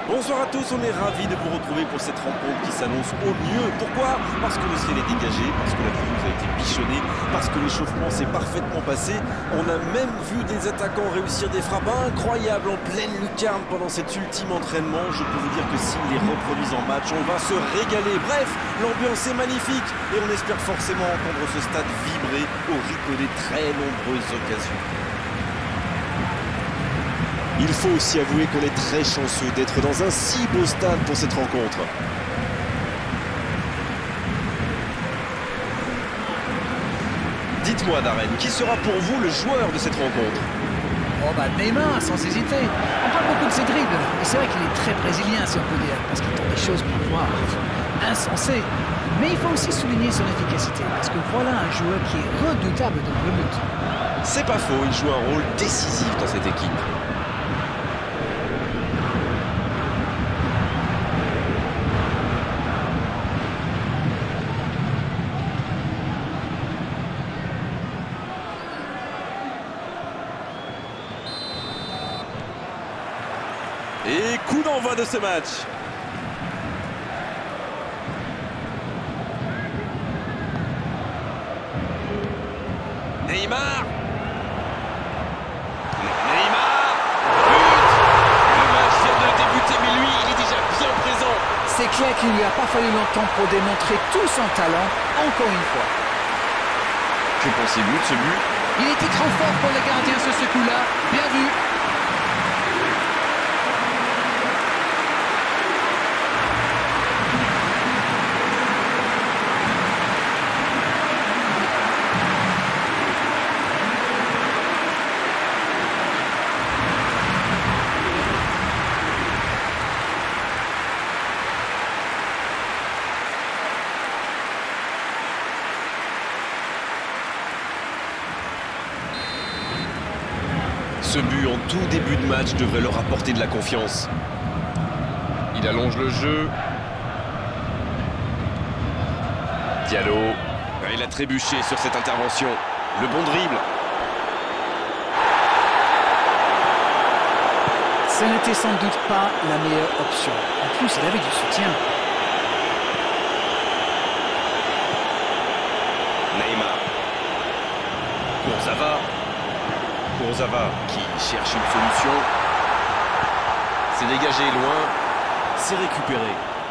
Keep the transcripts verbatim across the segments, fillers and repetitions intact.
Bonsoir à tous, on est ravis de vous retrouver pour cette rencontre qui s'annonce au mieux. Pourquoi? Parce que le ciel est dégagé, parce que la pelouse a été bichonnée, parce que l'échauffement s'est parfaitement passé. On a même vu des attaquants réussir des frappes incroyables en pleine lucarne pendant cet ultime entraînement. Je peux vous dire que s'ils les reproduisent en match, on va se régaler. Bref, l'ambiance est magnifique et on espère forcément entendre ce stade vibrer au rythme des très nombreuses occasions. Il faut aussi avouer qu'on est très chanceux d'être dans un si beau stade pour cette rencontre. Dites-moi Darren, qui sera pour vous le joueur de cette rencontre? Oh bah Neymar, sans hésiter. On parle beaucoup de ses dribbles, et c'est vrai qu'il est très brésilien si on peut dire, parce qu'il tente des choses parfois insensées. Mais il faut aussi souligner son efficacité, parce que voilà un joueur qui est redoutable devant le but. C'est pas faux, il joue un rôle décisif dans cette équipe. Et coup d'envoi de ce match. Neymar. Neymar. But. Le match vient de débuter, mais lui, il est déjà bien présent. C'est clair qu'il ne lui a pas fallu longtemps pour démontrer tout son talent, encore une fois. Que pensez-vous de ce but? Il était trop fort pour le gardien sur ce coup-là. Bien vu. Ce but en tout début de match devrait leur apporter de la confiance. Il allonge le jeu. Diallo. Il a trébuché sur cette intervention. Le bon dribble. Ce n'était sans doute pas la meilleure option. En plus, il avait du soutien. Neymar. Kurzawa. Kurzawa qui cherche une solution. C'est dégagé loin. C'est récupéré.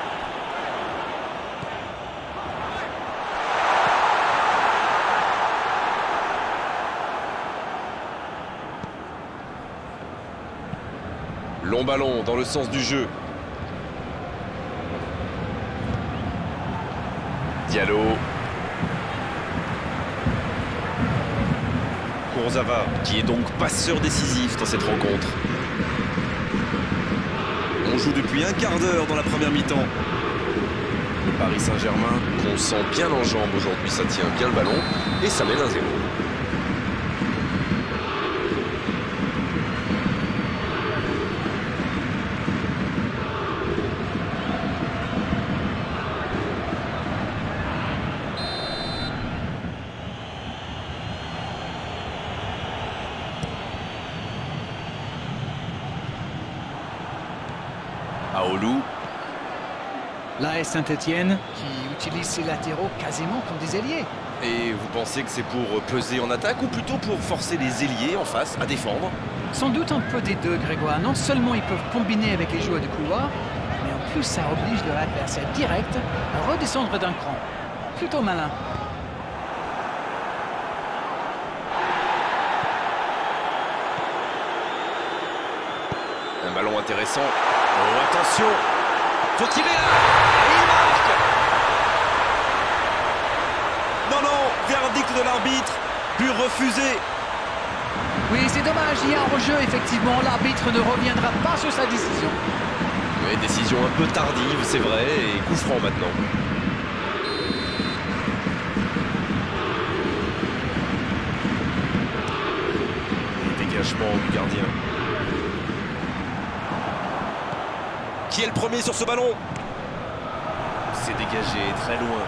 Long ballon dans le sens du jeu. Diallo. Kurzawa, qui est donc passeur décisif dans cette rencontre. On joue depuis un quart d'heure dans la première mi-temps. Le Paris Saint-Germain, qu'on sent bien en jambes aujourd'hui, ça tient bien le ballon et ça mène un zéro. Aoulou. Là est Saint-Etienne qui utilise ses latéraux quasiment comme des ailiers. Et vous pensez que c'est pour peser en attaque ou plutôt pour forcer les ailiers en face à défendre? Sans doute un peu des deux, Grégoire. Non seulement ils peuvent combiner avec les joueurs de couloir, mais en plus ça oblige leur adversaire direct à redescendre d'un cran. Plutôt malin. Un ballon intéressant. Oh, attention! Faut tirer là! Et il marque! Non, non! Verdict de l'arbitre! But refusé! Oui, c'est dommage, il y a un rejeu, effectivement. L'arbitre ne reviendra pas sur sa décision. Oui, décision un peu tardive, c'est vrai, et coup franc maintenant. Et dégagement du gardien. Qui est le premier sur ce ballon? C'est dégagé très loin.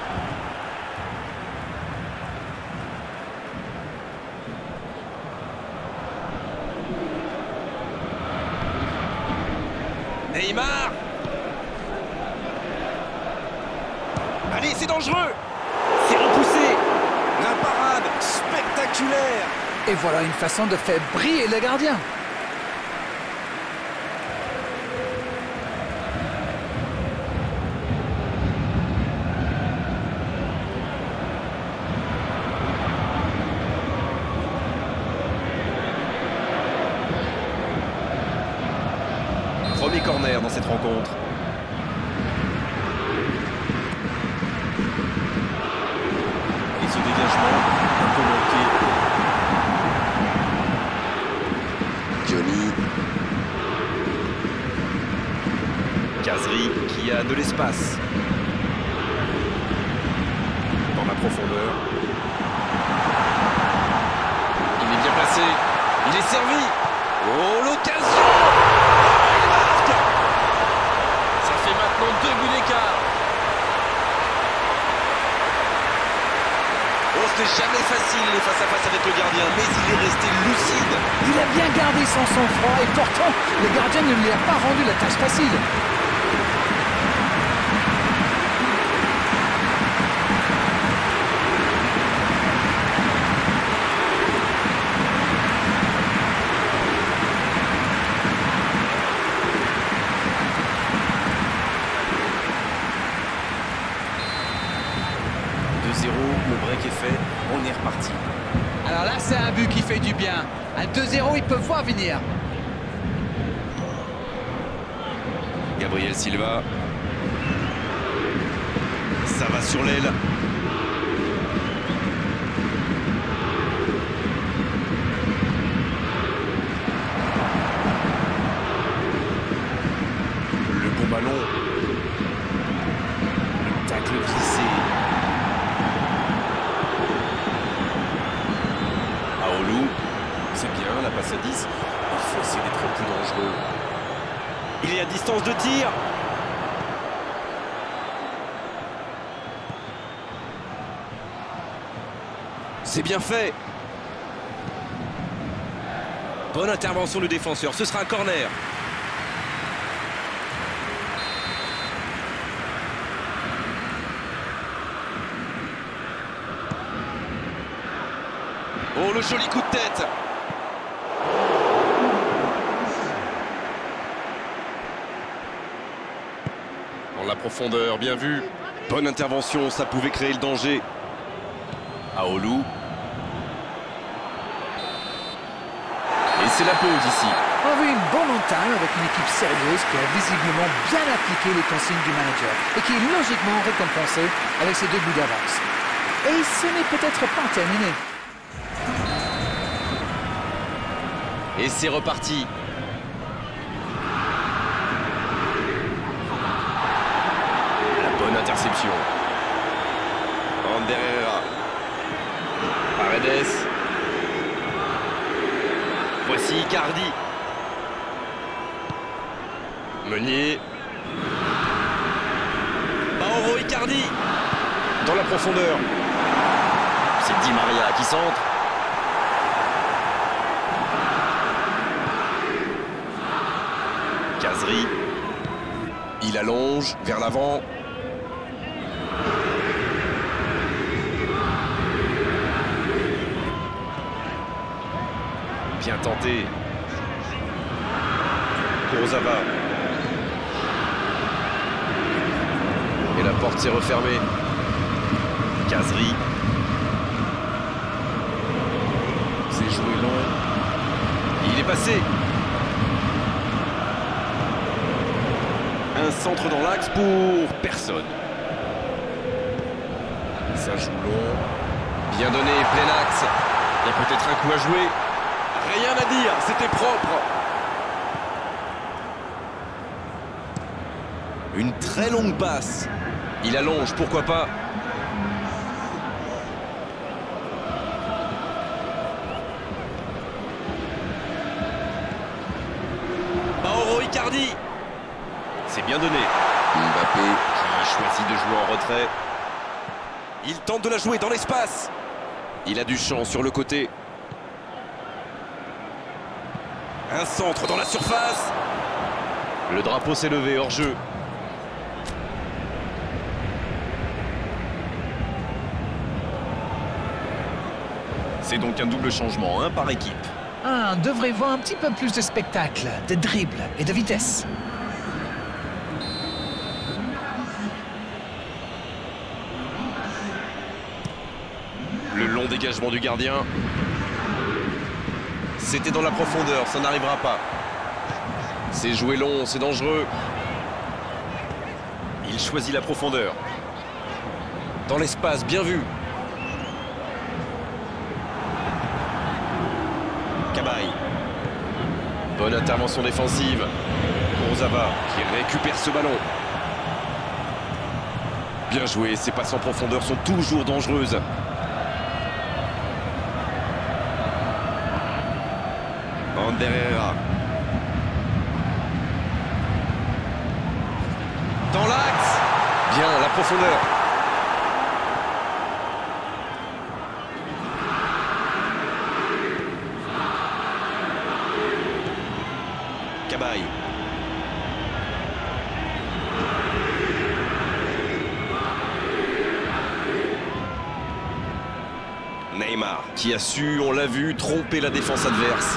Neymar. Allez, c'est dangereux. C'est repoussé. La parade spectaculaire. Et voilà une façon de faire briller le gardien. Premier corner dans cette rencontre. Et ce dégagement un peu manqué. Johnny. Kazri qui a de l'espace. Dans la profondeur. Il est bien placé. Il est servi. Oh, l'occasion! Deux buts d'écart. Oh, c'était jamais facile les face à face avec le gardien, mais il est resté lucide. Il a bien gardé son sang-froid et pourtant, le gardien ne lui a pas rendu la tâche facile. Le break est fait, on est reparti. Alors là, c'est un but qui fait du bien. Un deux zéro, ils peuvent voir venir. Gabriel Silva. Ça va sur l'aile. Le bon ballon. Le tacle glissé. C'est bien, la passe à dix. Il faut essayer d'être plus dangereux. Il est à distance de tir. C'est bien fait. Bonne intervention du défenseur. Ce sera un corner. Oh, le joli coup de tête. Dans la profondeur, bien vu. Bonne intervention, ça pouvait créer le danger. Aoulou. Et c'est la pause ici. On a vu une bonne entame avec une équipe sérieuse qui a visiblement bien appliqué les consignes du manager et qui est logiquement récompensée avec ses deux buts d'avance. Et ce n'est peut-être pas terminé. Et c'est reparti. La bonne interception. Ander Herrera. Paredes. Voici Icardi. Meunier. Mauro Icardi. Dans la profondeur. C'est Di Maria qui centre. Kazri. Il allonge vers l'avant. Bien tenté. Kurzawa. Et la porte s'est refermée. Kazri. C'est joué long. Il est passé. Un centre dans l'axe pour personne. Ça joue long. Bien donné, plein axe. Il y a peut-être un coup à jouer. Rien à dire, c'était propre. Une très longue passe. Il allonge, pourquoi pas. Mauro Icardi. C'est bien donné. Mbappé qui choisit de jouer en retrait. Il tente de la jouer dans l'espace. Il a du champ sur le côté. Un centre dans la surface. Le drapeau s'est levé hors jeu. C'est donc un double changement, un par équipe. Ah, on devrait voir un petit peu plus de spectacle, de dribble et de vitesse. Le long dégagement du gardien. C'était dans la profondeur, ça n'arrivera pas. C'est joué long, c'est dangereux. Il choisit la profondeur. Dans l'espace, bien vu. Cabaye. Bonne intervention défensive. Kurzawa qui récupère ce ballon. Bien joué, ces passes en profondeur sont toujours dangereuses. Ander Herrera. Dans l'axe. Bien, la profondeur. Cabaye. Neymar qui a su, on l'a vu, tromper la défense adverse.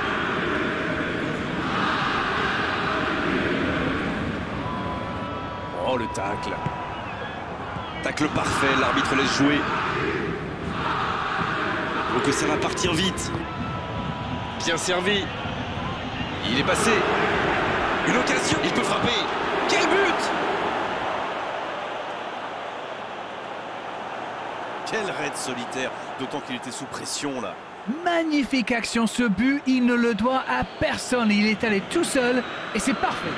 Oh, le tacle. Tacle parfait, l'arbitre laisse jouer. Oh, que ça va partir vite. Bien servi. Il est passé. Une occasion, il peut frapper. Quel but! Quel raid solitaire, d'autant qu'il était sous pression là. Magnifique action, ce but, il ne le doit à personne. Il est allé tout seul et c'est parfait.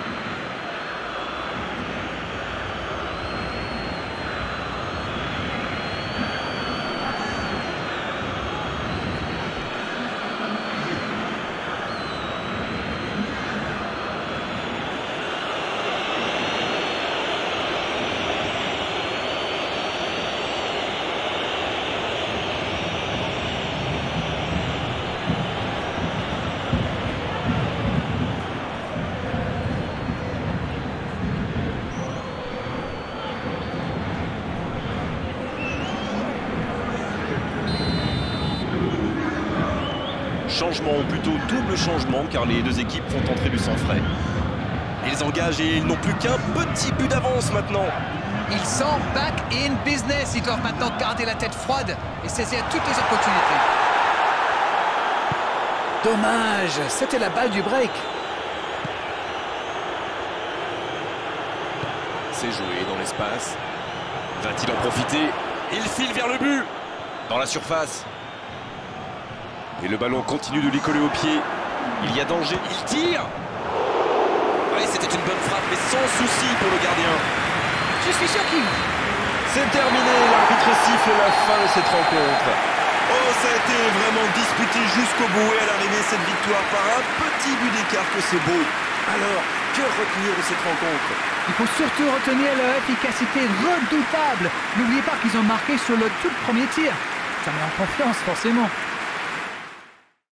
Changement, ou plutôt double changement, car les deux équipes font entrer du sang frais. Ils engagent et ils n'ont plus qu'un petit but d'avance maintenant. Ils sont back in business. Ils doivent maintenant garder la tête froide et saisir toutes les opportunités. Dommage, c'était la balle du break. C'est joué dans l'espace. Va-t-il en profiter? Il file vers le but. Dans la surface. Et le ballon continue de lui coller au pied. Il y a danger, il tire. Ouais, c'était une bonne frappe, mais sans souci pour le gardien. Je suis sûr qu'il... C'est terminé, l'arbitre siffle la fin de cette rencontre. Oh, ça a été vraiment disputé jusqu'au bout et à l'arrivée, cette victoire par un petit but d'écart, que c'est beau. Alors, que retenir de cette rencontre? Il faut surtout retenir leur efficacité redoutable. N'oubliez pas qu'ils ont marqué sur le tout premier tir. Ça met en confiance, forcément.